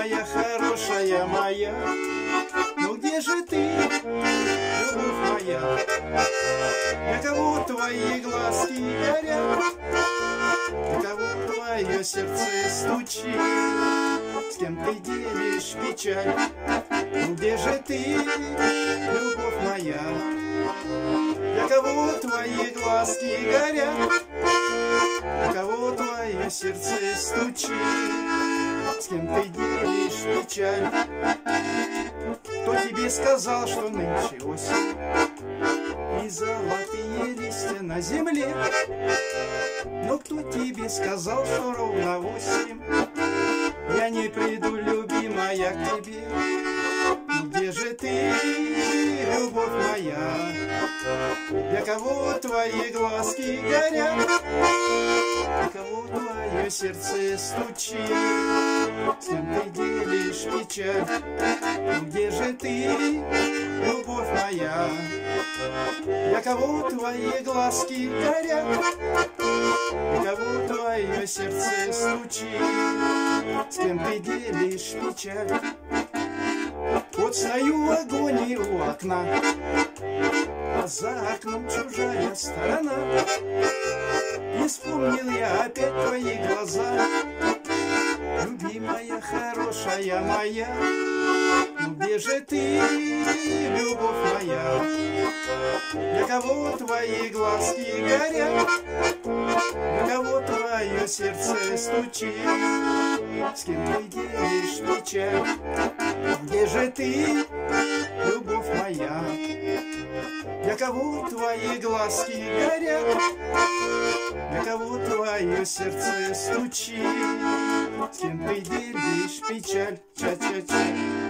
любимая, хорошая моя, ну где же ты, любовь моя? Для кого твои глазки горят, для кого твое сердце стучит, с кем ты делишь печаль? Ну где же ты, любовь моя? Для кого твои глазки горят, для кого твое сердце стучит, с кем ты делишь печаль? Кто тебе сказал, что нынче осень и золотые листья на земле? Но кто тебе сказал, что ровно 8 я не приду, любимая, к тебе? Где же ты, любовь моя? Для кого твои глазки горят, для кого твое сердце стучит, с кем ты делишь печаль? Где же ты, любовь моя? Для кого твои глазки горят, для кого твое сердце стучит, с кем ты делишь печаль? Вот стою в агонии у окна, а за окном чужая сторона. И вспомнил я опять твои глаза, любимая, хорошая моя. Ну где же ты, любовь моя? Для кого твои глазки горят, для кого твое сердце стучит, с кем ты делишь печаль? Где же ты, любовь моя? Для кого твои глазки горят, для кого твое сердце стучит, с кем ты делишь печаль? Ча-ча-ча.